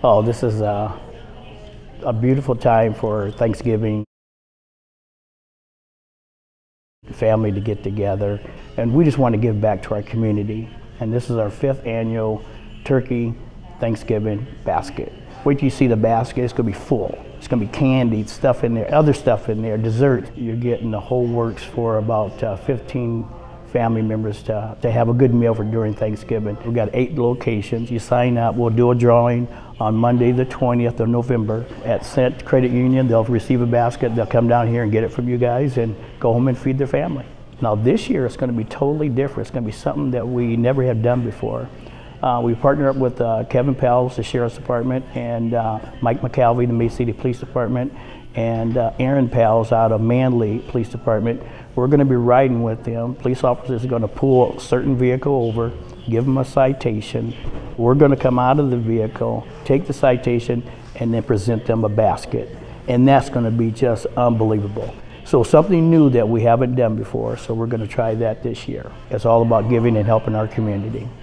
Oh, this is a beautiful time for Thanksgiving. Family to get together, and we just want to give back to our community. And this is our 5th annual Turkey Thanksgiving basket. Wait till you see the basket, it's going to be full. It's going to be candy, stuff in there, other stuff in there, dessert. You're getting the whole works for about 15 family members to have a good meal for during Thanksgiving. We've got 8 locations. You sign up, we'll do a drawing on Monday the 20th of November at Cent Credit Union. They'll receive a basket, they'll come down here and get it from you guys and go home and feed their family. Now this year it's going to be totally different. It's going to be something that we never have done before. We partner up with Kevin Pels, the Sheriff's Department, and Mike McCalvey, the Mason City Police Department, and Aaron Pels out of Manly Police Department. We're going to be riding with them. Police officers are going to pull a certain vehicle over, give them a citation. We're going to come out of the vehicle, take the citation, and then present them a basket. And that's going to be just unbelievable. So something new that we haven't done before, so we're going to try that this year. It's all about giving and helping our community.